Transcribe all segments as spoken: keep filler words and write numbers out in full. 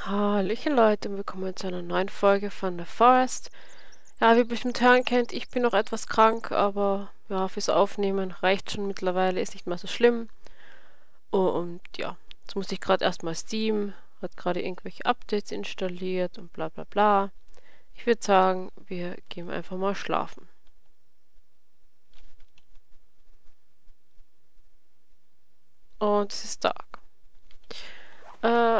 Hallöchen Leute, willkommen zu einer neuen Folge von The Forest. Ja, wie ihr bestimmt hören könnt, ich bin noch etwas krank, aber ja, fürs Aufnehmen reicht schon mittlerweile, ist nicht mehr so schlimm. Und ja, jetzt musste ich gerade erstmal Steam, hat gerade irgendwelche Updates installiert und bla bla bla. Ich würde sagen, wir gehen einfach mal schlafen. Und es ist Tag. Äh,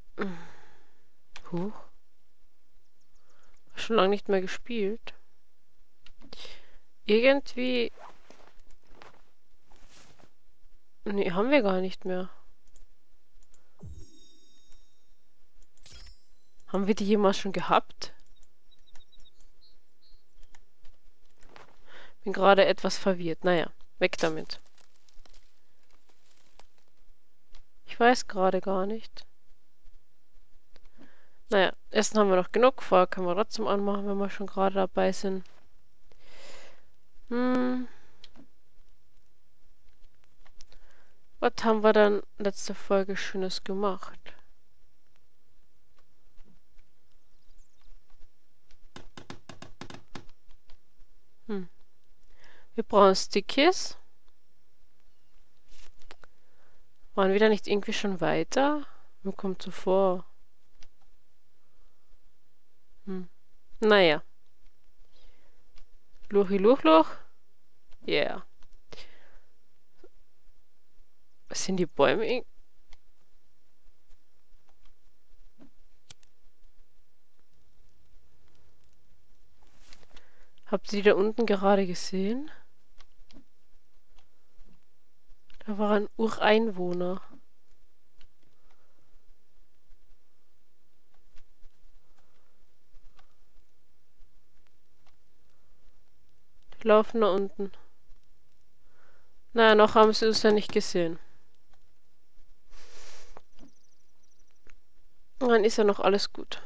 Huch, schon lange nicht mehr gespielt. Irgendwie... Nee, haben wir gar nicht mehr. Haben wir die jemals schon gehabt? Bin gerade etwas verwirrt. Naja, weg damit. Ich weiß gerade gar nicht. Naja, Essen haben wir noch genug. Feuer können wir trotzdem anmachen, wenn wir schon gerade dabei sind. Hm. Was haben wir dann letzte Folge Schönes gemacht? Hm. Wir brauchen Stickies. Waren wir da nicht irgendwie schon weiter? Mir kommt so vor. Hm. Naja. Luchi Luch Luch. Yeah. Sind die Bäume in... Habt ihr die da unten gerade gesehen? Da war ein Ureinwohner. Die laufen da unten. Naja, noch haben sie uns ja nicht gesehen. Dann ist ja noch alles gut.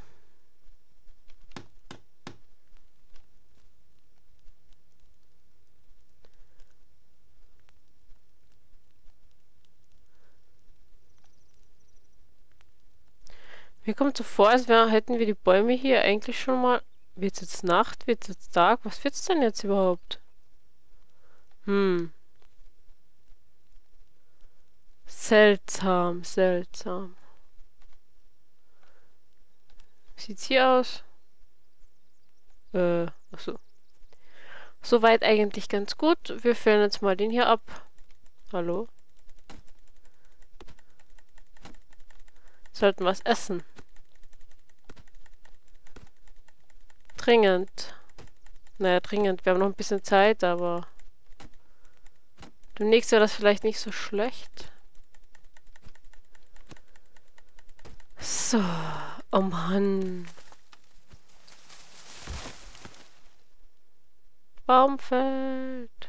Mir kommt so vor, als wär, hätten wir die Bäume hier eigentlich schon mal... Wird's jetzt Nacht? Wird's jetzt Tag? Was wird's denn jetzt überhaupt? Hm. Seltsam, seltsam. Wie sieht's hier aus? Äh, achso. Soweit eigentlich ganz gut. Wir füllen jetzt mal den hier ab. Hallo? Sollten was essen. Dringend. Naja, dringend. Wir haben noch ein bisschen Zeit, aber... Demnächst wäre das vielleicht nicht so schlecht. So. Oh Mann. Baum fällt.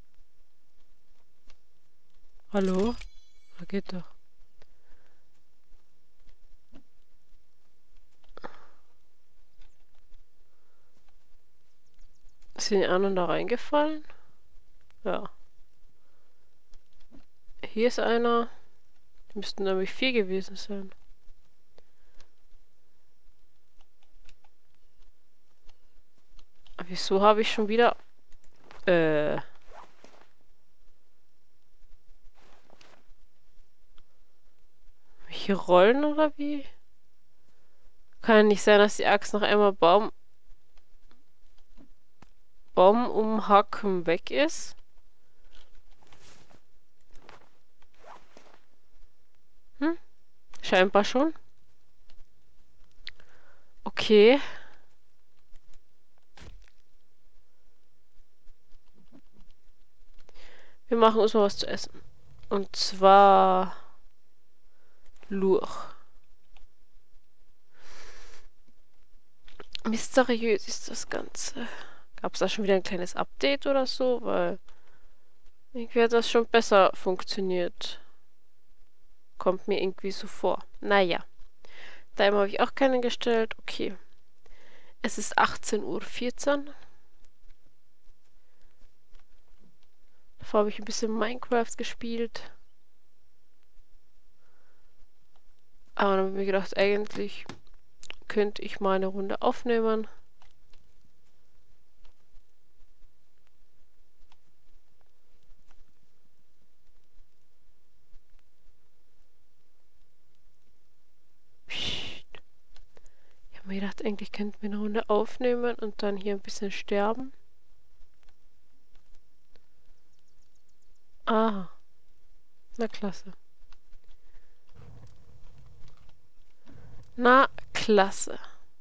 Hallo? Da geht doch. Sind die anderen da reingefallen? Ja. Hier ist einer. Die müssten nämlich vier gewesen sein. Aber wieso habe ich schon wieder... Äh... Hier rollen oder wie? Kann nicht sein, dass die Axt noch einmal Baum... Baum umhacken weg ist. Hm? Scheinbar schon. Okay. Wir machen uns mal was zu essen. Und zwar... Lurch. Mysteriös ist das Ganze. Gab es da schon wieder ein kleines Update oder so? Weil irgendwie hat das schon besser funktioniert. Kommt mir irgendwie so vor. Naja. Timer habe ich auch keinen gestellt. Okay. Es ist achtzehn Uhr vierzehn. Davor habe ich ein bisschen Minecraft gespielt. Aber dann habe ich mir gedacht, eigentlich könnte ich mal eine Runde aufnehmen. Ich habe mir gedacht, eigentlich könnten wir eine Runde aufnehmen und dann hier ein bisschen sterben. Aha. Na klasse. Na klasse.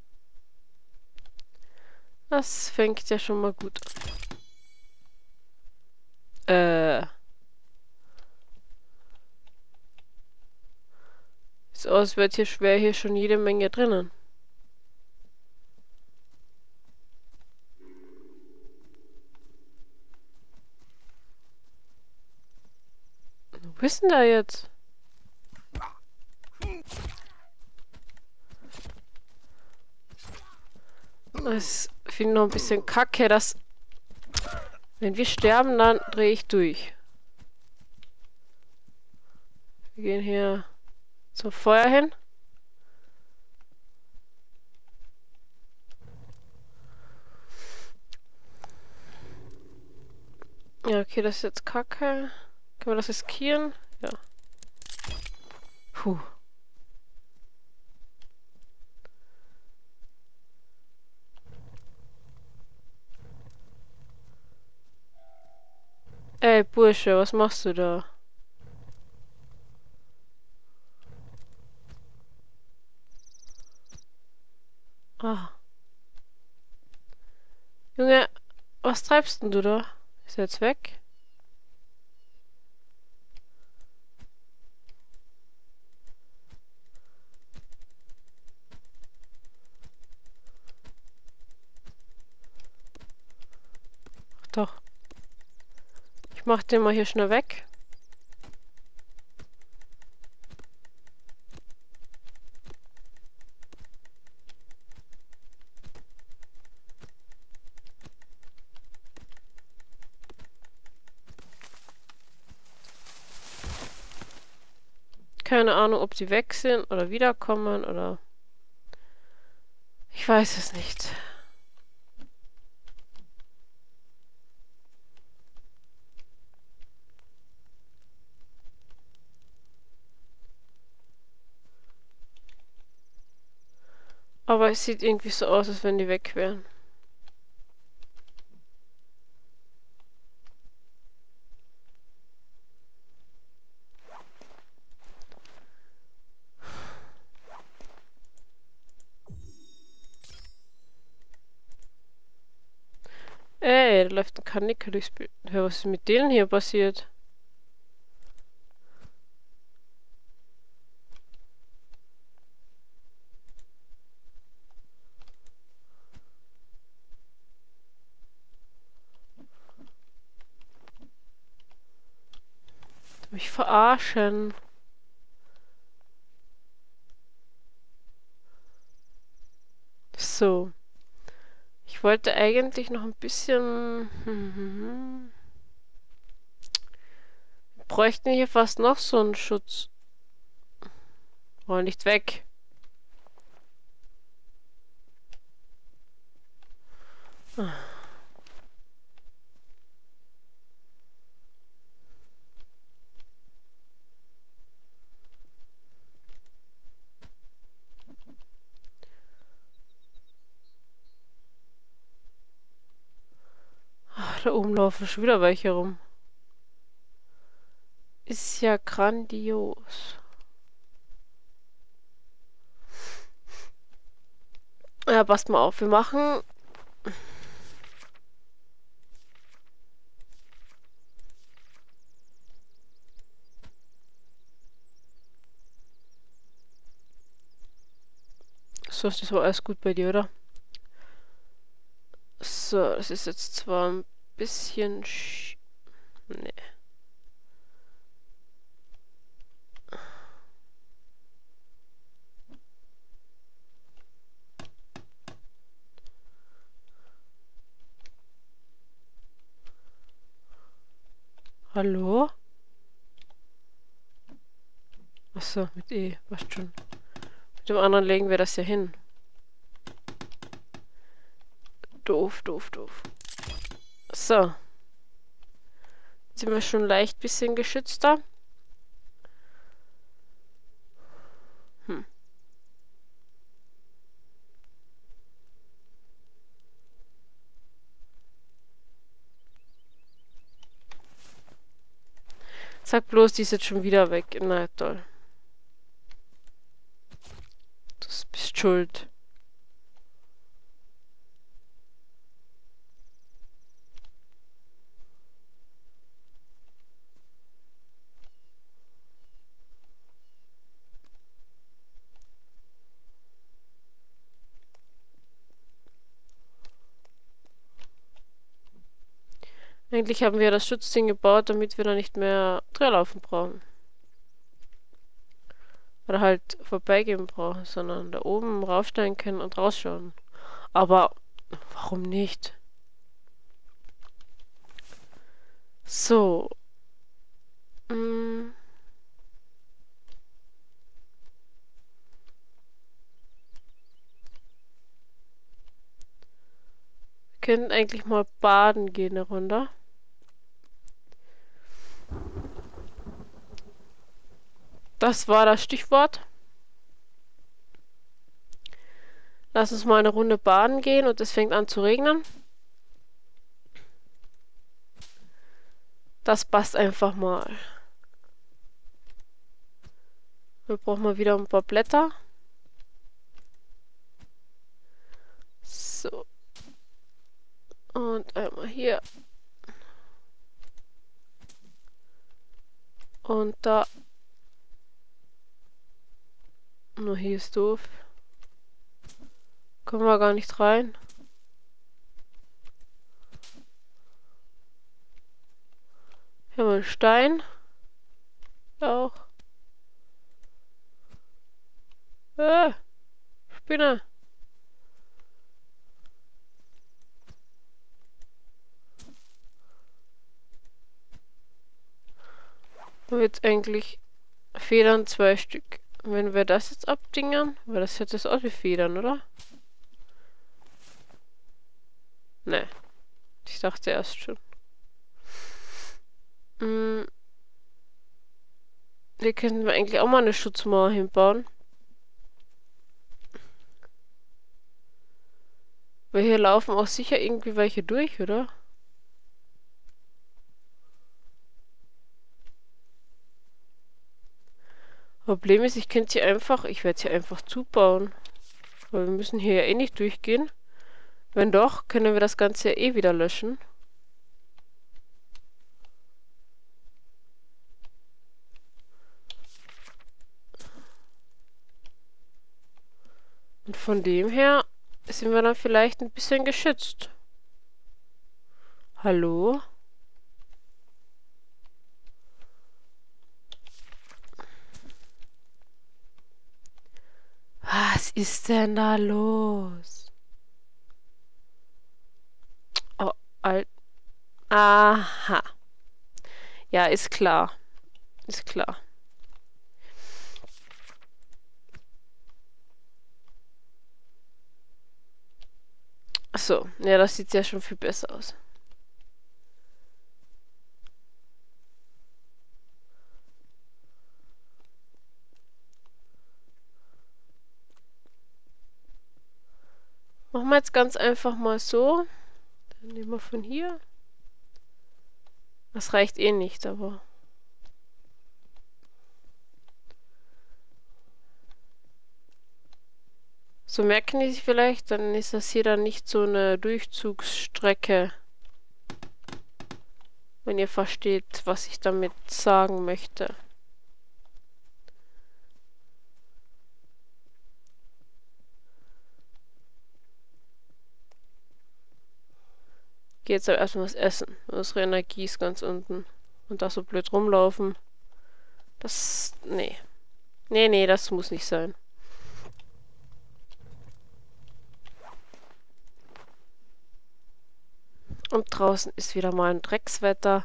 Das fängt ja schon mal gut an. Äh. Sieht aus, als wäre hier schwer hier schon jede Menge drinnen. Wo ist denn da jetzt? Das finde ich noch ein bisschen kacke, dass wenn wir sterben, dann drehe ich durch. Wir gehen hier zum Feuer hin. Ja, okay, das ist jetzt kacke. Können wir das riskieren? Ja. Puh. Ey, Bursche, was machst du da? Ah. Junge, was treibst denn du da? Ist er jetzt weg? Ach doch. Ich mach den mal hier schnell weg. Keine Ahnung, ob sie weg sind oder wiederkommen oder... Ich weiß es nicht. Aber es sieht irgendwie so aus, als wenn die weg wären. Ey, da läuft ein Kanickel durchs Bild. Hör, was ist mit denen hier passiert? Mich verarschen. So. Ich wollte eigentlich noch ein bisschen... Wir bräuchten hier fast noch so einen Schutz. Roll nicht weg. Ah. Ach, da oben laufen schon wieder welche rum. Ist ja grandios. Ja, passt mal auf. Wir machen... So, ist das wohl alles gut bei dir, oder? So, das ist jetzt zwar ein bisschen... Sch nee. Hallo? Achso, mit E, was schon. Mit dem anderen legen wir das ja hin. Doof, doof, doof. So. Jetzt sind wir schon leicht bisschen geschützter. Hm. Sag bloß, die ist jetzt schon wieder weg. Na toll. Du bist schuld. Eigentlich haben wir das Schutzding gebaut, damit wir da nicht mehr Drehlaufen brauchen. Oder halt vorbeigehen brauchen, sondern da oben raufsteigen können und rausschauen. Aber warum nicht? So. Hm. Wir könnten eigentlich mal baden gehen eine Runde. Das war das Stichwort. Lass uns mal eine Runde baden gehen und es fängt an zu regnen. Das passt einfach mal. Wir brauchen mal wieder ein paar Blätter. So. Und einmal hier. Und da. Nur hier ist doof. Kommen wir gar nicht rein. Hier haben wir einen Stein. Auch. Äh, Spinne. Und jetzt eigentlich Federn zwei Stück. Wenn wir das jetzt abdingern, weil das hätte es auch wie Federn, oder? Ne. Ich dachte erst schon. Hm. Hier könnten wir eigentlich auch mal eine Schutzmauer hinbauen. Weil hier laufen auch sicher irgendwie welche durch, oder? Problem ist, ich könnte sie einfach, ich werde sie einfach zubauen. Weil wir müssen hier ja eh nicht durchgehen. Wenn doch, können wir das Ganze ja eh wieder löschen. Und von dem her sind wir dann vielleicht ein bisschen geschützt. Hallo? Was ist denn da los? Oh, Alt. Aha. Ja, ist klar. Ist klar. Achso, ja, das sieht ja schon viel besser aus. Machen wir jetzt ganz einfach mal so. Dann nehmen wir von hier. Das reicht eh nicht, aber... So merken die sich vielleicht, dann ist das hier dann nicht so eine Durchzugsstrecke. Wenn ihr versteht, was ich damit sagen möchte. Geh jetzt aber erstmal was essen. Unsere Energie ist ganz unten. Und da so blöd rumlaufen. Das... Nee. Nee, nee, das muss nicht sein. Und draußen ist wieder mal ein Dreckswetter.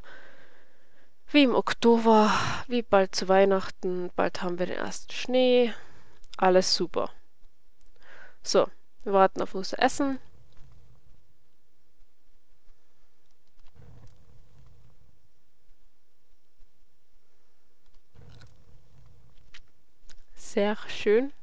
Wie im Oktober, wie bald zu Weihnachten. Bald haben wir den ersten Schnee. Alles super. So, wir warten auf unser Essen. Sehr schön.